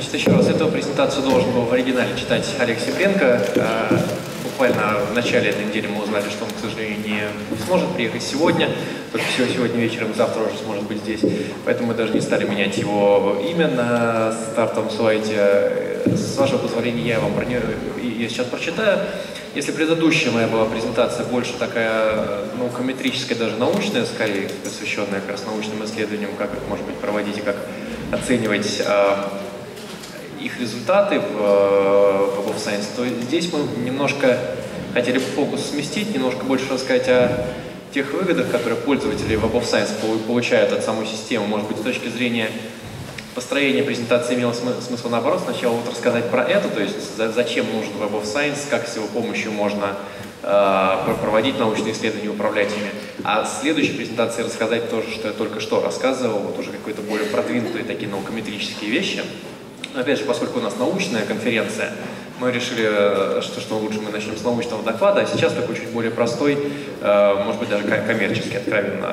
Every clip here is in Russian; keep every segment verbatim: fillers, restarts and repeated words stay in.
Значит, еще раз, эту презентацию должен был в оригинале читать Олег Сипренко. Буквально в начале этой недели мы узнали, что он, к сожалению, не сможет приехать сегодня. Только всего сегодня вечером, завтра уже сможет быть здесь. Поэтому мы даже не стали менять его имя на стартовом слайде. С вашего позволения я вам про нее я сейчас прочитаю. Если предыдущая моя была презентация больше такая наукометрическая, даже научная, скорее посвященная как раз научным исследованиям, как их, может быть, проводить и как оценивать э, их результаты в, в Web of Science, то здесь мы немножко хотели фокус сместить, немножко больше рассказать о тех выгодах, которые пользователи Web of Science получают от самой системы. Может быть, с точки зрения построения презентации имело смысл наоборот сначала вот рассказать про это, то есть зачем нужен Web of Science, как с его помощью можно э, проводить научные исследования, управлять ими. А в следующей презентации рассказать то, что я только что рассказывал, вот уже какие-то более продвинутые такие наукометрические вещи. Но опять же, поскольку у нас научная конференция, мы решили, что, что лучше мы начнем с научного доклада, а сейчас такой чуть более простой, э, может быть, даже коммерческий, откровенно,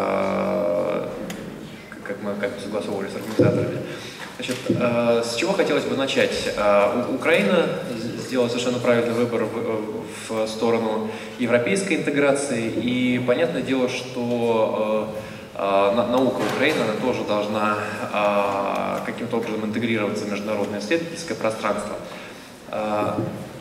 э, как мы как согласовывали с организаторами. Значит, э, с чего хотелось бы начать? Э, Украина сделала совершенно правильный выбор в, в сторону европейской интеграции, и понятное дело, что э, э, наука Украины она тоже должна э, каким-то образом интегрироваться в международное исследовательское пространство. Э,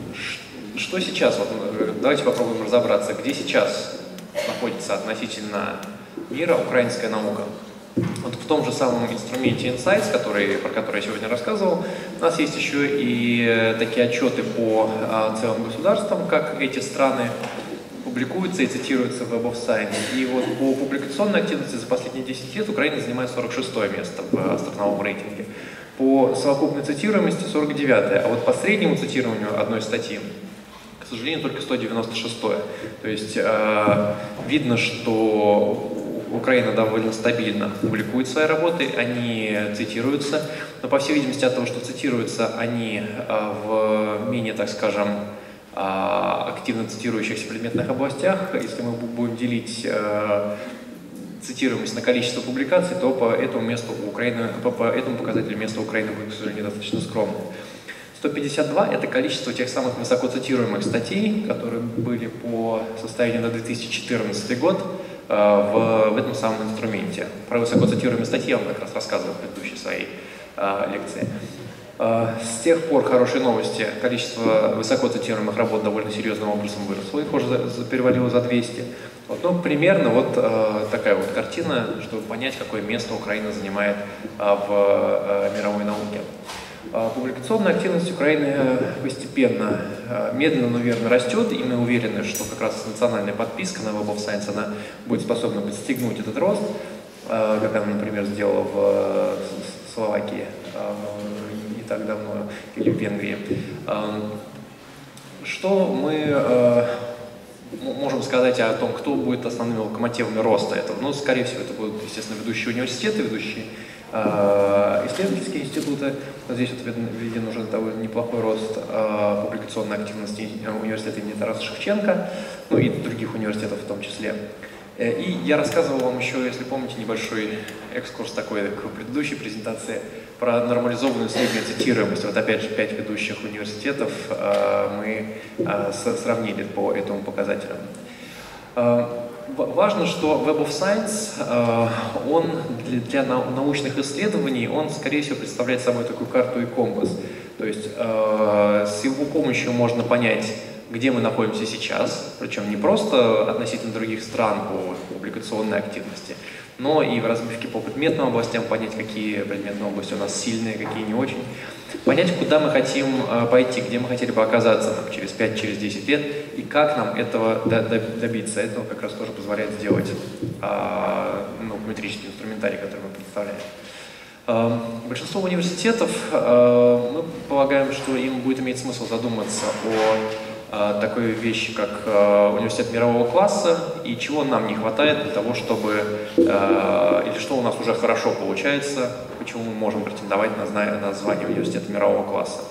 что сейчас? Вот, давайте попробуем разобраться, где сейчас находится относительно мира украинская наука. Вот в том же самом инструменте Insights, который, про который я сегодня рассказывал, у нас есть еще и такие отчеты по а, целым государствам, как эти страны публикуются и цитируются в Web of Science. И вот по публикационной активности за последние десять лет Украина занимает сорок шестое место в страновом рейтинге. По совокупной цитируемости сорок девятое, а вот по среднему цитированию одной статьи, к сожалению, только сто девяносто шестое. То есть э, видно, что Украина довольно стабильно публикует свои работы, они цитируются, но, по всей видимости, от того, что цитируются они в менее, так скажем, активно цитирующихся предметных областях, если мы будем делить цитируемость на количество публикаций, то по этому месту Украины, по, по этому показателю место Украины будет, к сожалению, достаточно скромным. сто пятьдесят два – это количество тех самых высоко цитируемых статей, которые были по состоянию на две тысячи четырнадцатый год, В, в этом самом инструменте. Про высокоцитируемые статьи я вам как раз рассказывал в предыдущей своей э, лекции. Э, с тех пор хорошие новости. Количество высокоцитируемых работ довольно серьезным образом выросло. Их уже за, за, перевалило за двести. Вот, ну, примерно вот э, такая вот картина, чтобы понять, какое место Украина занимает э, в э, мировой науке. Публикационная активность Украины постепенно, медленно, но верно растет, и мы уверены, что как раз национальная подписка на Web of Science она будет способна подстегнуть этот рост, как она, например, сделала в Словакии не так давно, или в Венгрии. Что мы можем сказать о том, кто будет основными локомотивами роста этого? Ну, скорее всего, это будут, естественно, ведущие университеты, ведущие исследовательские институты. Здесь вот виден, виден уже довольно неплохой рост э, публикационной активности университета имени Тараса Шевченко, ну и других университетов в том числе. И я рассказывал вам еще, если помните, небольшой экскурс такой к предыдущей презентации про нормализованную среднюю цитируемость. Вот опять же, пять ведущих университетов э, мы э, сравнили по этому показателю. Э, Важно, что Web of Science, он для научных исследований, он, скорее всего, представляет собой такую карту и компас. То есть с его помощью можно понять, где мы находимся сейчас, причем не просто относительно других стран по публикационной активности, но и в разбивке по предметным областям понять, какие предметные области у нас сильные, какие не очень. Понять, куда мы хотим пойти, где мы хотели бы оказаться там, через пять через десять лет, и как нам этого добиться. Этого как раз тоже позволяет сделать ну, метрический инструментарий, который мы представляем. Большинство университетов, мы полагаем, что им будет иметь смысл задуматься о такой вещи, как университет мирового класса, и чего нам не хватает для того, чтобы, или что у нас уже хорошо получается, почему мы можем претендовать на звание университета мирового класса.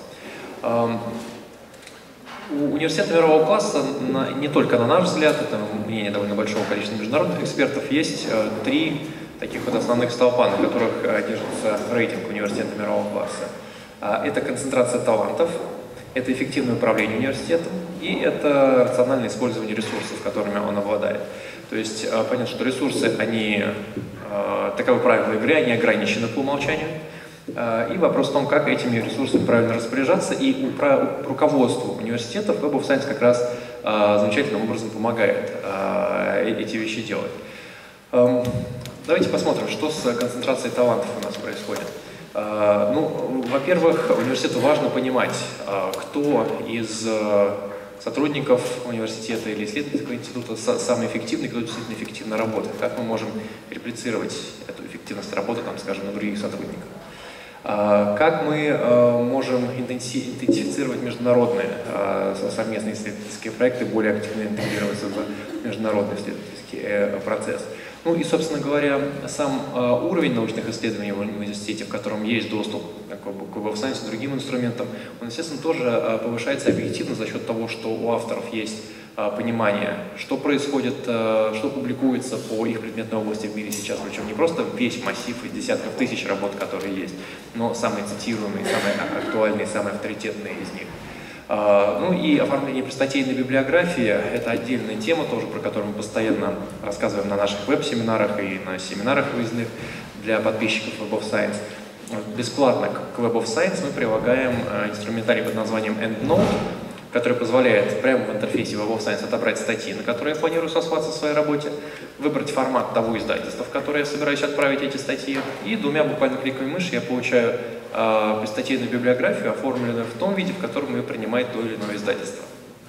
У университета мирового класса, не только на наш взгляд, это мнение довольно большого количества международных экспертов, есть три таких вот основных столпа, на которых держится рейтинг университета мирового класса. Это концентрация талантов, это эффективное управление университетом и это рациональное использование ресурсов, которыми он обладает. То есть понятно, что ресурсы, они, таковы правила игры, они ограничены по умолчанию. И вопрос в том, как этими ресурсами правильно распоряжаться, и руководству университетов Web of Science как раз замечательным образом помогает эти вещи делать. Давайте посмотрим, что с концентрацией талантов у нас происходит. Ну, во-первых, университету важно понимать, кто из сотрудников университета или исследовательского института самый эффективный, кто действительно эффективно работает. Как мы можем реплицировать эту эффективность работы, там, скажем, на других сотрудников. Как мы можем идентифицировать международные совместные исследовательские проекты, более активно интегрироваться в международный исследовательский процесс. Ну и, собственно говоря, сам уровень научных исследований в университете, в котором есть доступ к Web of Science и другим инструментам, он, естественно, тоже повышается объективно за счет того, что у авторов есть понимание, что происходит, что публикуется по их предметной области в мире сейчас, причем не просто весь массив из десятков тысяч работ, которые есть, но самые цитируемые, самые актуальные, самые авторитетные из них. Ну и оформление статейной библиографии – это отдельная тема, тоже про которую мы постоянно рассказываем на наших веб-семинарах и на семинарах выездных для подписчиков Web of Science. Бесплатно к Web of Science мы прилагаем инструментарий под названием EndNote, который позволяет прямо в интерфейсе Web of Science отобрать статьи, на которые я планирую сослаться в своей работе, выбрать формат того издательства, в которое я собираюсь отправить эти статьи, и двумя буквально кликами мыши я получаю э, статейную библиографию, оформленную в том виде, в котором ее принимает то или иное издательство,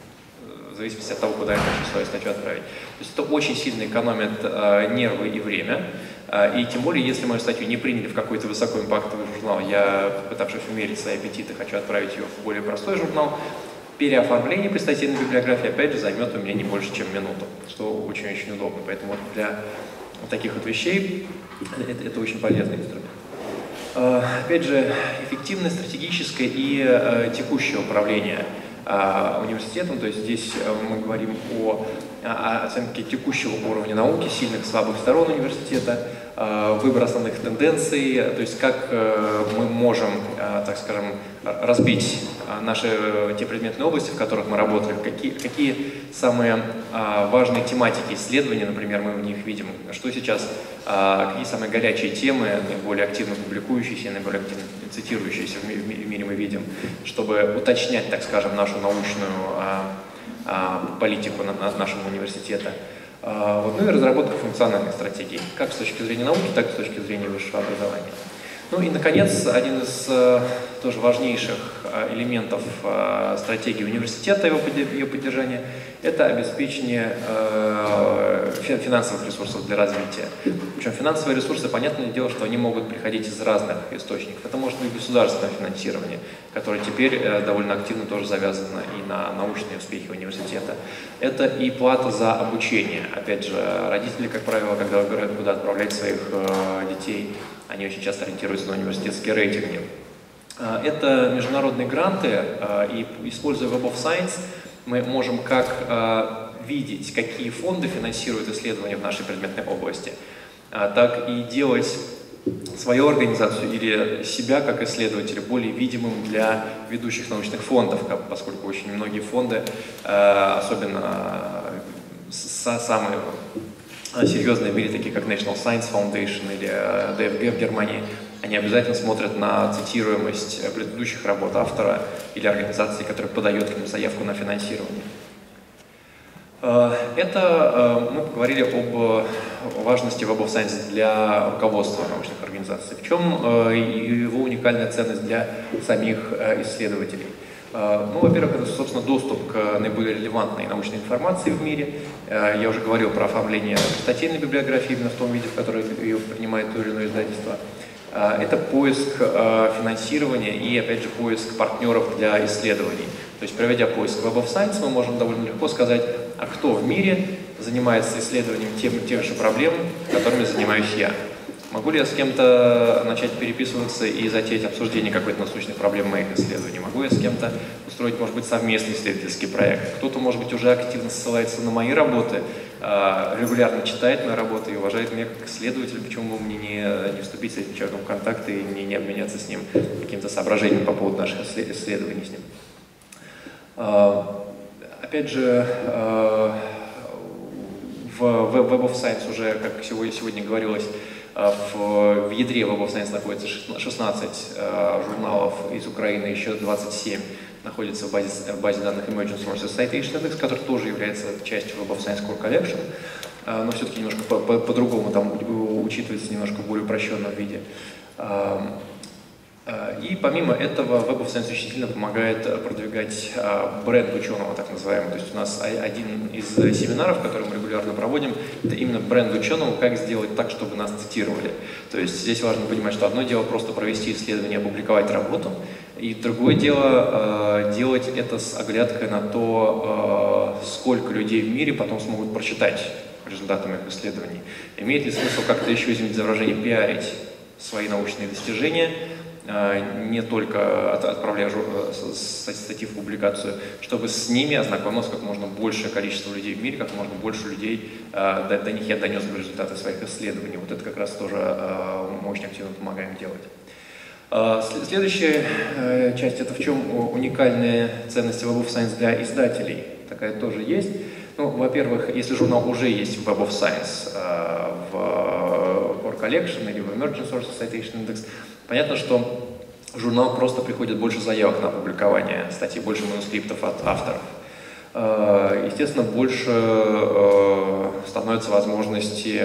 в зависимости от того, куда я хочу свою статью отправить. То есть это очень сильно экономит э, нервы и время, э, и тем более, если мою статью не приняли в какой-то высокоимпактовый журнал, я, попытавшись умерить свои аппетиты, хочу отправить ее в более простой журнал, переоформление при статейной библиографии, опять же, займет у меня не больше, чем минуту, что очень-очень удобно. Поэтому вот для вот таких вот вещей это, это очень полезный инструмент. Uh, опять же, эффективное стратегическое и uh, текущее управление uh, университетом, то есть здесь uh, мы говорим о, о оценке текущего уровня науки, сильных и слабых сторон университета, uh, выбор основных тенденций, то есть как uh, мы можем, uh, так скажем, разбить наши те предметные области, в которых мы работали, какие, какие самые а, важные тематики исследования, например, мы в них видим, что сейчас, а, какие самые горячие темы, наиболее активно публикующиеся, наиболее активно цитирующиеся в, ми в мире мы видим, чтобы уточнять, так скажем, нашу научную а, а, политику на, на нашего университета. А, вот, ну и разработка функциональных стратегий, как с точки зрения науки, так и с точки зрения высшего образования. Ну и, наконец, один из э, тоже важнейших э, элементов э, стратегии университета, его, ее поддержания, это обеспечение э, финансовых ресурсов для развития. Причем финансовые ресурсы, понятное дело, что они могут приходить из разных источников. Это может быть государственное финансирование, которое теперь э, довольно активно тоже завязано и на научные успехи университета. Это и плата за обучение. Опять же, родители, как правило, когда выбирают, куда отправлять своих э, детей, они очень часто ориентируются на университетские рейтинги. Это международные гранты, и используя Web of Science, мы можем как видеть, какие фонды финансируют исследования в нашей предметной области, так и делать свою организацию или себя как исследователя более видимым для ведущих научных фондов, поскольку очень многие фонды, особенно самые серьезные в мире, такие как National Science Foundation или ди эф джи в Германии, они обязательно смотрят на цитируемость предыдущих работ автора или организации, которая подает к ним заявку на финансирование. Это мы поговорили об важности Web of Science для руководства научных организаций. В чем его уникальная ценность для самих исследователей? Ну, во-первых, это, собственно, доступ к наиболее релевантной научной информации в мире. Я уже говорил про оформление статейной библиографии именно в том виде, в котором ее принимает то или иное издательство. Это поиск финансирования и, опять же, поиск партнеров для исследований. То есть, проведя поиск Web of Science, мы можем довольно легко сказать, а кто в мире занимается исследованием тем, тех же проблем, которыми занимаюсь я. Могу ли я с кем-то начать переписываться и затеять обсуждение какой-то насущной проблемы моих исследований? Могу я с кем-то устроить, может быть, совместный исследовательский проект? Кто-то, может быть, уже активно ссылается на мои работы, регулярно читает мои работы и уважает меня как исследователя, почему бы мне не, не вступить с этим человеком в контакты и не, не обменяться с ним какими-то соображениями по поводу наших исследований с ним. Опять же, в Web of Science уже, как сегодня, сегодня говорилось, в, в ядре Web of Science находится шестнадцать журналов из Украины, еще двадцать семь находится в базе, в базе данных Emerging Sources Citation Index, который тоже является частью Web of Science Core Collection, но все-таки немножко по-другому, по, по там учитывается немножко в более упрощенном виде. И помимо этого Web of Science очень сильно помогает продвигать бренд ученого, так называемый. То есть у нас один из семинаров, который мы регулярно проводим, это именно бренд ученого, как сделать так, чтобы нас цитировали. То есть здесь важно понимать, что одно дело просто провести исследование, опубликовать работу, и другое дело делать это с оглядкой на то, сколько людей в мире потом смогут прочитать результаты моих исследований. Имеет ли смысл как-то еще, извините за выражение, пиарить свои научные достижения, не только отправляя статьи в публикацию, чтобы с ними ознакомилось как можно большее количество людей в мире, как можно больше людей, до, до них я донес результаты своих исследований. Вот это как раз тоже мы очень активно помогаем делать. Следующая часть — это в чем уникальные ценности Web of Science для издателей. Такая тоже есть. Ну, во-первых, если журнал уже есть в Web of Science, в Core Collection или в Emerging Sources Citation Index, понятно, что в журнал просто приходит больше заявок на опубликование статей, больше манускриптов от авторов. Естественно, больше становится возможности,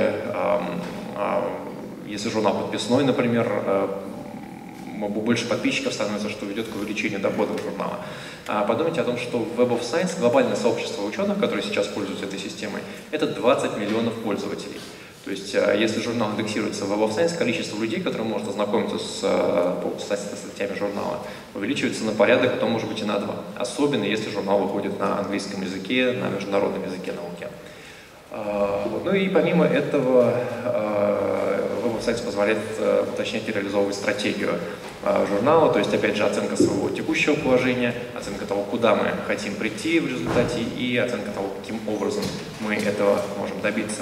если журнал подписной, например, больше подписчиков становится, что ведет к увеличению доходов журнала. Подумайте о том, что в Web of Science глобальное сообщество ученых, которые сейчас пользуются этой системой, это двадцать миллионов пользователей. То есть, если журнал индексируется в Web of Science, количество людей, которые могут ознакомиться с, с статьями журнала, увеличивается на порядок, а то может быть и на два. Особенно если журнал выходит на английском языке, на международном языке науки. Ну и помимо этого, Web of Science позволяет уточнять и реализовывать стратегию журнала, то есть, опять же, оценка своего текущего положения, оценка того, куда мы хотим прийти в результате, и оценка того, каким образом мы этого можем добиться.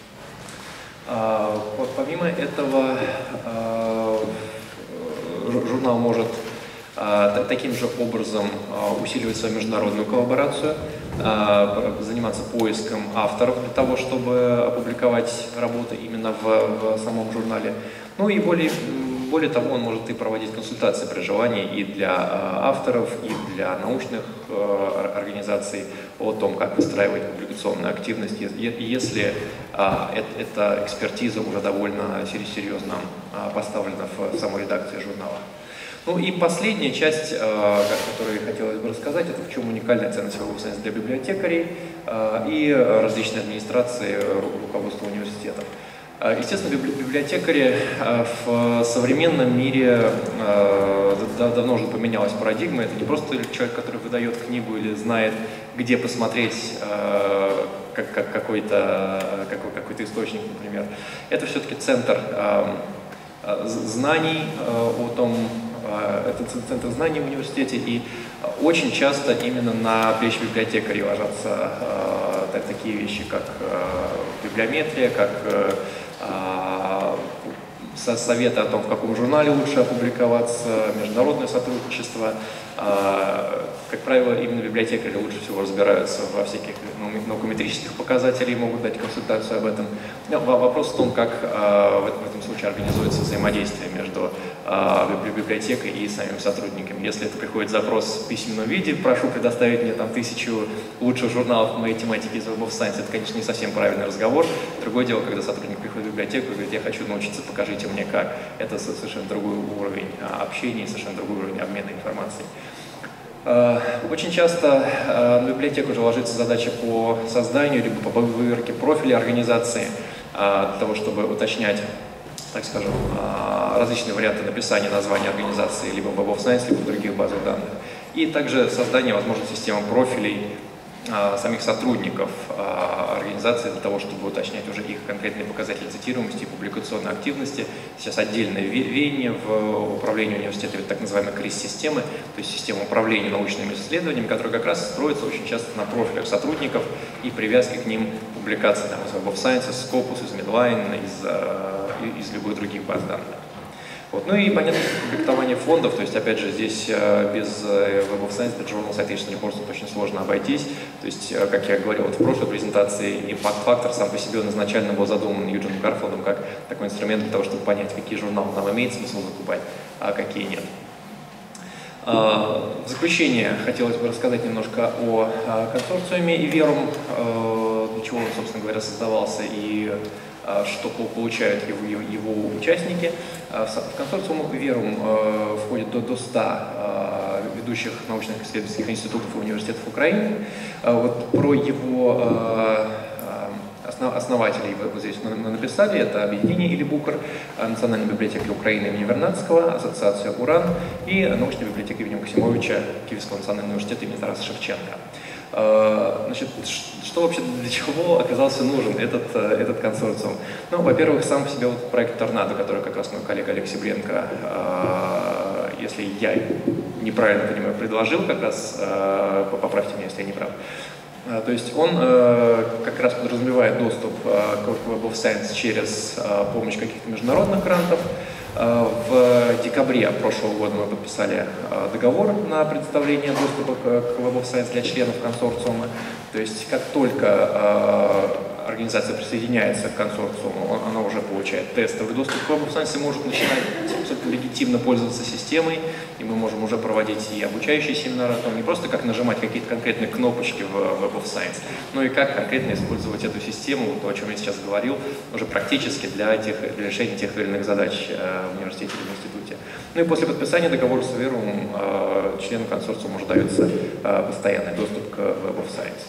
Помимо этого, журнал может таким же образом усиливать свою международную коллаборацию, заниматься поиском авторов для того, чтобы опубликовать работы именно в, в самом журнале. Ну и более, более того, он может и проводить консультации при желании и для авторов, и для научных организаций о том, как выстраивать публикационную активность, если эта экспертиза уже довольно серьезно поставлена в самой редакции журнала. Ну и последняя часть, которую хотелось бы рассказать, это в чем уникальная ценность Web of Science для библиотекарей и различной администрации, руководства университетов. Естественно, библиотекари в современном мире давно уже поменялась парадигма. Это не просто человек, который выдает книгу или знает, где посмотреть какой-то какой-то источник, например. Это все-таки центр знаний о том, это центр знаний в университете, и очень часто именно на плечи библиотекарей ложатся э, такие вещи, как э, библиометрия, как э, э, советы о том, в каком журнале лучше опубликоваться, международное сотрудничество. Э, как правило, именно библиотекари лучше всего разбираются во всяких наукометрических показателях и могут дать консультацию об этом. Но вопрос в том, как э, в, этом, в этом случае организуется взаимодействие между э, библиотекой и самим сотрудниками. Если это приходит запрос в письменном виде, прошу предоставить мне там тысячу лучших журналов по моей тематике из Web of Science, это, конечно, не совсем правильный разговор. Другое дело, когда сотрудник приходит в библиотеку и говорит: я хочу научиться, покажите мне как. Это совершенно другой уровень общения, совершенно другой уровень обмена информацией. Очень часто на библиотеку уже ложится задача по созданию либо по выверке профиля организации, для того, чтобы уточнять, так скажем, различные варианты написания названия организации либо в Web of Science, либо в других базах данных. И также создание возможной системы профилей самих сотрудников организации для того, чтобы уточнять уже их конкретные показатели цитируемости и публикационной активности. Сейчас отдельное веяние в управлении университета, так называемой крис-системы, то есть система управления научными исследованиями, которая как раз строится очень часто на профилях сотрудников и привязке к ним публикаций там, из Web of Science, из Scopus, из Medline, из, из любых других баз данных. Вот. Ну и, понятно, комплектование фондов, то есть, опять же, здесь без Web of Science, без Journal Citation Reports очень сложно обойтись. То есть, как я говорил вот в прошлой презентации, импакт-фактор сам по себе он изначально был задуман Юджином Гарфилдом как такой инструмент для того, чтобы понять, какие журналы нам имеет смысл закупать, а какие нет. В заключение хотелось бы рассказать немножко о консорциуме Iverum, для чего он, собственно говоря, создавался и что получают его, его участники. В консорциум Iverum входит до, до ста ведущих научных исследовательских институтов и университетов Украины. Вот про его основателей вы вот здесь написали. Это объединение Илибукр, Национальная библиотека Украины имени Вернадского, Ассоциация УРАН и научная библиотека имени Максимовича Киевского национального университета имени Тараса Шевченко. Значит, что вообще для чего оказался нужен этот, этот консорциум? Ну, во-первых, сам по себе вот проект «Торнадо», который как раз мой коллега Олег Себренко, если я неправильно понимаю, предложил, как раз, поправьте меня, если я не прав. То есть он как раз подразумевает доступ к Web of Science через помощь каких-то международных грантов. В декабре прошлого года мы подписали договор на предоставление доступа к Web of Science для членов консорциума. То есть как только организация присоединяется к консорциуму, она уже получает тестовый доступ к Web of Science и может начинать абсолютно легитимно пользоваться системой. И мы можем уже проводить и обучающие семинары, там не просто как нажимать какие-то конкретные кнопочки в Web of Science, но и как конкретно использовать эту систему, то, о чем я сейчас говорил, уже практически для, тех, для решения тех или иных задач в университете или в институте. Ну и после подписания договора с Iverum члену консорциума уже дается постоянный доступ к Web of Science.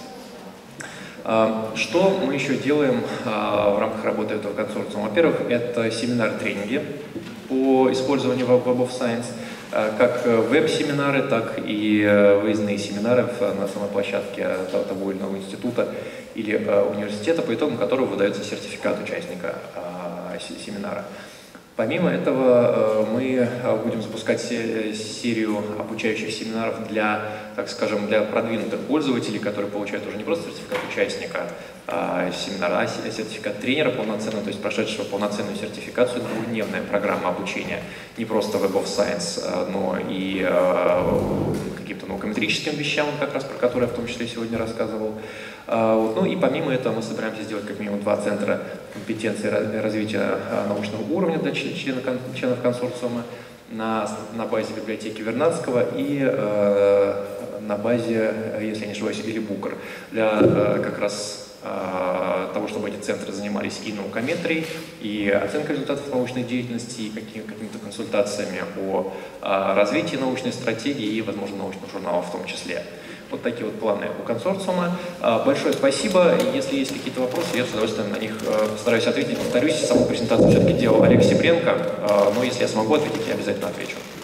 Что мы еще делаем в рамках работы этого консорциума? Во-первых, это семинары-тренинги по использованию Web of Science, как веб-семинары, так и выездные семинары на самой площадке того или иного института или университета, по итогам которого выдается сертификат участника семинара. Помимо этого, мы будем запускать серию обучающих семинаров для, так скажем, для продвинутых пользователей, которые получают уже не просто сертификат участника семинара, а сертификат тренера полноценного, то есть прошедшего полноценную сертификацию, двухдневная программа обучения не просто Web of Science, но и каким-то наукометрическим вещам, как раз про которые я в том числе сегодня рассказывал. Ну и помимо этого мы собираемся сделать как минимум два центра компетенции развития научного уровня для членов, членов консорциума на, на базе библиотеки Вернадского и э, на базе, если я не ошибаюсь, Илибукр, для э, как раз э, того, чтобы эти центры занимались и наукометрией, и оценкой результатов научной деятельности, и какими, какими-то консультациями о, о развитии научной стратегии и, возможно, научных журналов в том числе. Вот такие вот планы у консорциума. Большое спасибо. Если есть какие-то вопросы, я с удовольствием на них постараюсь ответить. Повторюсь, саму презентацию все-таки делал Олег Себренко, но если я смогу ответить, я обязательно отвечу.